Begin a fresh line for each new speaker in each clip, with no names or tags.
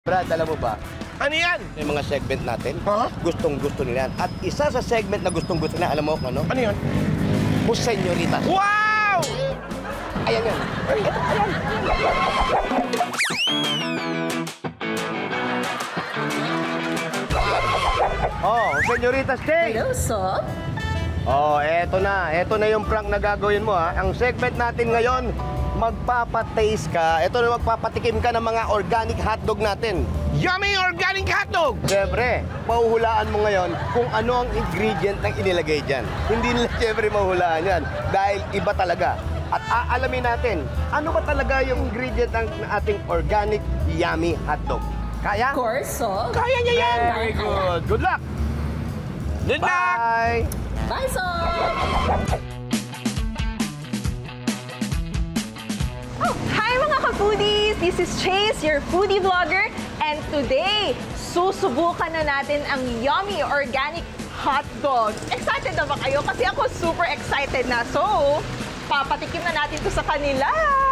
Brad, alam mo ba?
Ano yan?
Yung mga segment natin,
Huh?
gustong-gusto nila yan. At isa sa segment na gustong-gusto nila, alam mo kung ano?
Ano yan?
Señoritas.
Wow!
Ayan yan. Ito, ayan. Oh, Señoritas Jay.
Hello, Sob.
Oh, eto na. Eto na yung prank na gagawin mo, ha. Ang segment natin ngayon, magpapataste ka. Ito na magpapatikim ka ng mga organic hotdog natin.
Yummy organic hotdog!
Siyempre, mahuhulaan mo ngayon kung ano ang ingredient ng inilagay dyan. Hindi nila siyempre mahuhulaan yan dahil iba talaga. At aalamin natin, ano ba talaga yung ingredient ng ating organic yummy hotdog? Kaya?
Of course, Sob.
Kaya niya yan!
Very good. Good luck!
Good luck!
Bye!
Bye, Sob.
Oh, hi mga ka-foodies! This is Chase, your foodie vlogger. And today, susubukan na natin ang yummy organic hot dog. Excited na ba kayo? Kasi ako super excited na. So, papatikim na natin to sa kanila.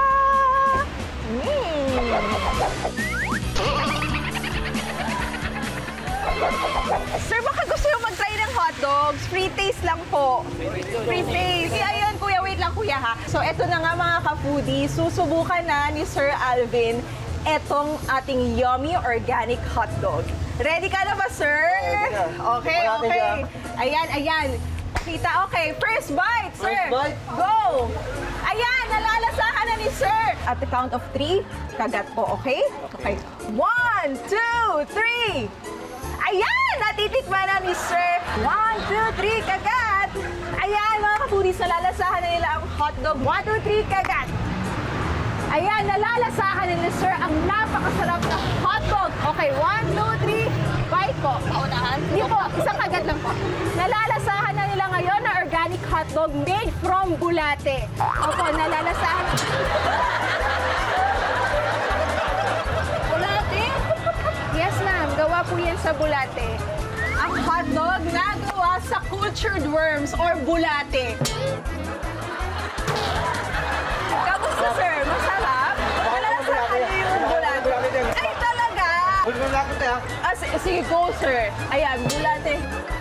Sir, baka gusto nyo mag-try ng hot dogs? Free taste lang po. Free taste. Kaya ayun, kuya, wait lang kuya ha. So, eto na nga mga ka-foodie. Susubukan na ni Sir Alvin etong ating yummy organic hot dog. Ready ka na ba, sir? Okay, okay. Ayan, ayan. Kita, okay. First bite, sir.
First bite.
Go! Ayan, nalalasahan na ni sir. At the count of 3, kagat po, okay? Okay. 1, 2, 3. Ayan, natitikman na ni sir. 1, 2, 3, kagat. Ayan, mga kapulis, nalalasahan na nila ang hotdog. 1, 2, 3, kagat. Ayan, nalalasahan ni sir ang napakasarap na hotdog. Okay, 1, 2, 3, bite po. Paunahan? Hindi po, isang kagat lang po. Nalalasahan na nila ngayon na organic hotdog made from bulate. Opo, nalalasahan. Bulate? Yes, ma'am. Gawa po yan sa bulate. Ang hotdog na gawa sa cultured worms or bulate. Kamusta, sir? Masarap? Nalalasahan niyo yung bulate. Ay, talaga? Sige, go, sir. Ayan, bulate.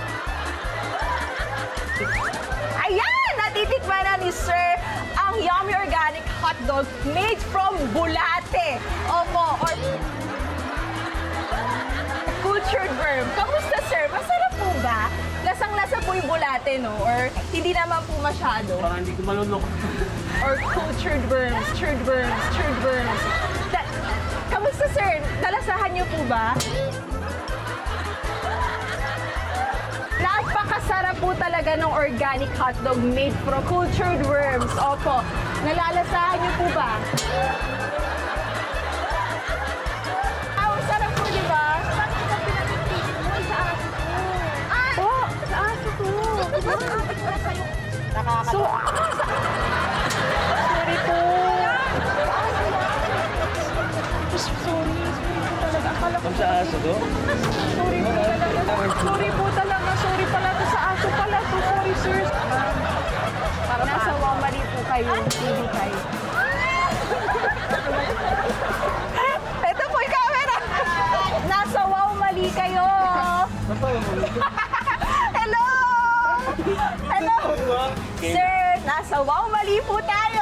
Ayan! Natitikman na ni sir ang yummy organic hotdog made from bulate. Opo, or cultured worm. Kamusta, sir? Masarap po ba? Lasang-lasa po yung bulate, no? Or hindi naman po masyado?
Parang hindi ko malunok.
Or cultured worms, churned worms, churned worms. Kamusta, sir? Nalasahan niyo po ba? Napakasarap po talaga ng organic hotdog made from cultured worms. Opo. Nalalasahan niyo po ba? Ang sarap po, di ba? Bakit ka pinag-itigit mo sa aso ko? Ay! Oh, sa aso ko. So, sorry po. Sorry po talaga. Akala ko
Sa aso ko?
sorry po talaga. Sorry po talaga. Sorry pala to sa aso pala to. Sorry, sir. Para nasa Wamari po kayo. Hindi kayo. Ito po yung camera. Nasa Wamari kayo. Hello! Hello! Sir, nasa Wamari po tayo.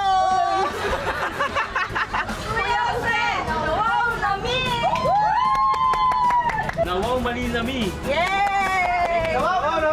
Kuya Jose, wow nami!
Nawaw, mali nami.
Yay!
Wow,